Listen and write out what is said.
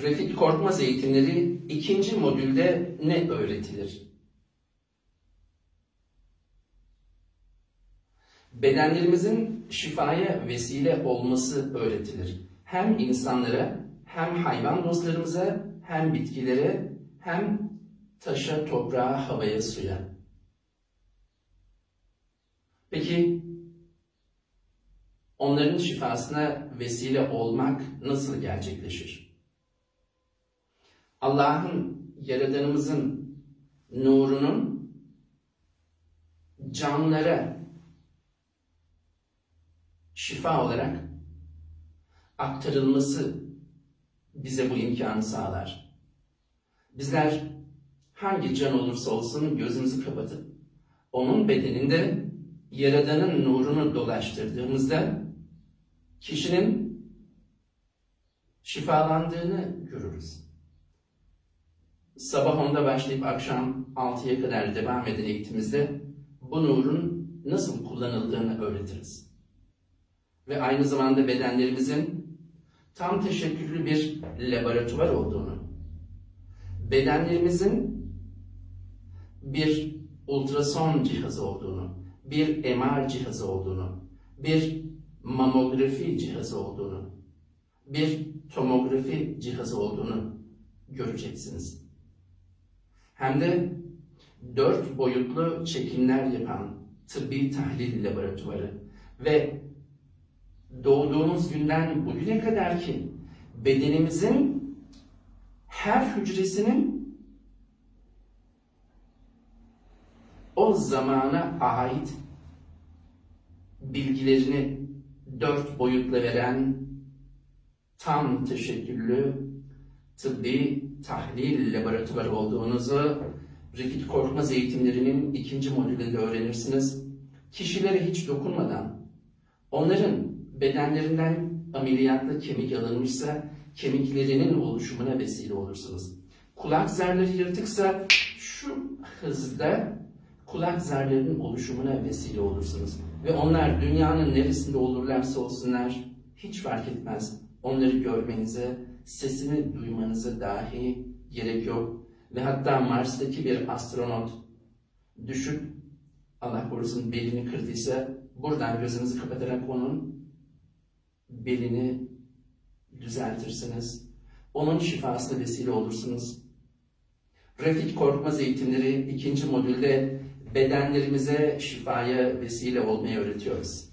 Refik Korkmaz eğitimleri 2. modülde ne öğretilir? Bedenlerimizin şifaya vesile olması öğretilir. Hem insanlara, hem hayvan dostlarımıza, hem bitkilere, hem taşa, toprağa, havaya, suya. Peki, onların şifasına vesile olmak nasıl gerçekleşir? Allah'ın, Yaradanımızın nurunun canlara şifa olarak aktarılması bize bu imkanı sağlar. Bizler hangi can olursa olsun gözümüzü kapatıp onun bedeninde Yaradan'ın nurunu dolaştırdığımızda kişinin şifalandığını görürüz. Sabah 10'da başlayıp akşam 6'ya kadar devam eden eğitimimizde bu nurun nasıl kullanıldığını öğretiriz. Ve aynı zamanda bedenlerimizin tam teşekküllü bir laboratuvar olduğunu, bedenlerimizin bir ultrason cihazı olduğunu, bir MR cihazı olduğunu, bir mamografi cihazı olduğunu, bir tomografi cihazı olduğunu göreceksiniz. Hem de 4 boyutlu çekimler yapan tıbbi tahlil laboratuvarı ve doğduğumuz günden bugüne kadar ki bedenimizin her hücresinin o zamana ait bilgilerini 4 boyutla veren tam teşekküllü tıbbi tahlil laboratuvarı olduğunuzu Refik Korkmaz eğitimlerinin 2. modülünde öğrenirsiniz. Kişilere hiç dokunmadan, onların bedenlerinden ameliyatla kemik alınmışsa kemiklerinin oluşumuna vesile olursunuz. Kulak zarları yırtıksa şu hızda kulak zarlarının oluşumuna vesile olursunuz. Ve onlar dünyanın neresinde olurlarsa olsunlar hiç fark etmez. Onları görmenize, sesini duymanıza dahi gerek yok. Ve hatta Mars'taki bir astronot düşüp Allah korusun belini kırdıysa buradan gözünüzü kapatarak onun belini düzeltirsiniz. Onun şifasına vesile olursunuz. Refik Korkmaz eğitimleri 2. modülde bedenlerimize şifaya vesile olmayı öğretiyoruz.